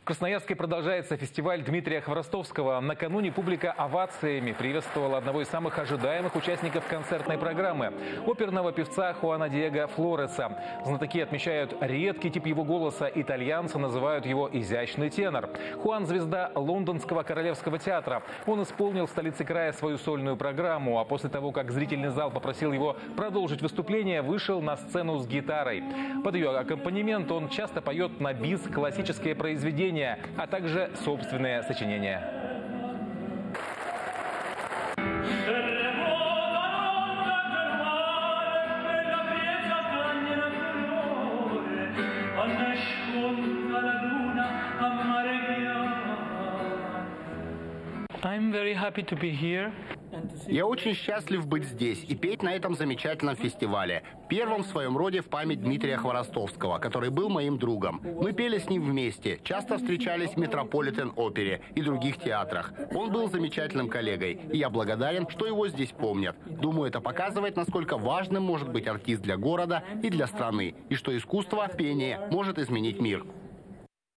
Красноярске продолжается фестиваль Дмитрия Хворостовского. Накануне публика овациями приветствовала одного из самых ожидаемых участников концертной программы – оперного певца Хуана Диего Флореса. Знатоки отмечают редкий тип его голоса, итальянцы называют его изящный тенор. Хуан – звезда Лондонского королевского театра. Он исполнил в столице края свою сольную программу, а после того, как зрительный зал попросил его продолжить выступление, вышел на сцену с гитарой. Под ее аккомпанемент он часто поет на бис классические произведения, а также собственные сочинения. I'm very happy to be here. Я очень счастлив быть здесь и петь на этом замечательном фестивале. Первом в своем роде в память Дмитрия Хворостовского, который был моим другом. Мы пели с ним вместе, часто встречались в Метрополитен-опере и других театрах. Он был замечательным коллегой, и я благодарен, что его здесь помнят. Думаю, это показывает, насколько важным может быть артист для города и для страны, и что искусство, пение может изменить мир.